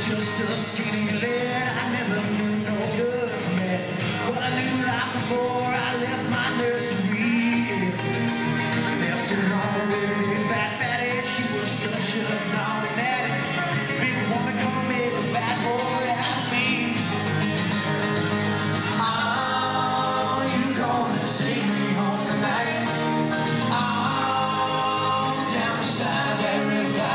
just a skinny lad. I never knew no good man. What I knew right before I left my nursery. Left her alone with a big fat fatty. She was such a naughty natty. Big woman come and made a bad boy out of me. Oh, you gonna take me home tonight? Oh, down beside that river.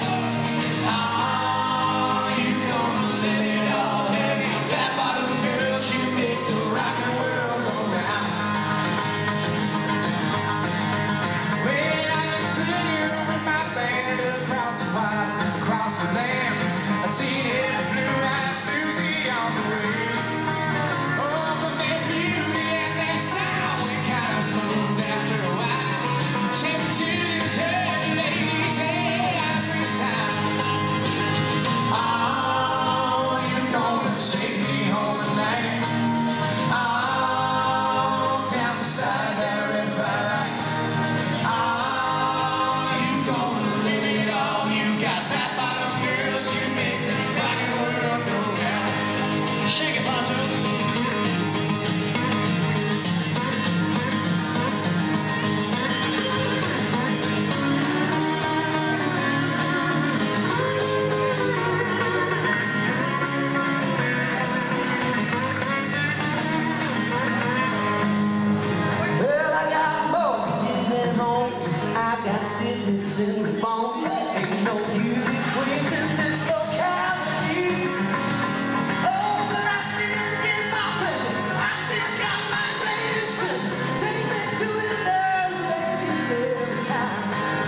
Stiffness in the bones, ain't no beauty queens in this locality. Oh, but I still get my pleasure. I still got my ladies to take me to the early ladies every time.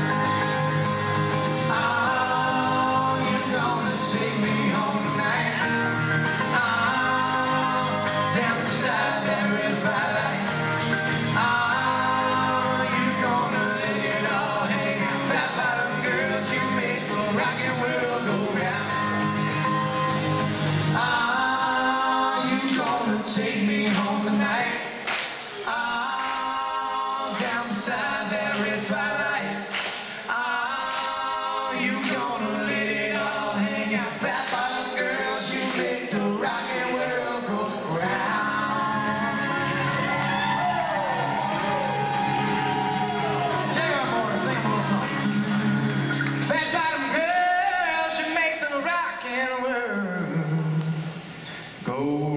Oh, you're gonna take me home tonight. Oh, down beside that red firelight. Take me home tonight. Oh, down beside that red firelight. Oh, you gonna let it all hang out. Fat bottom girls, you make the rockin' world go round. Check it out, boys. Sing a little song. Fat bottom girls, you make the rockin' world go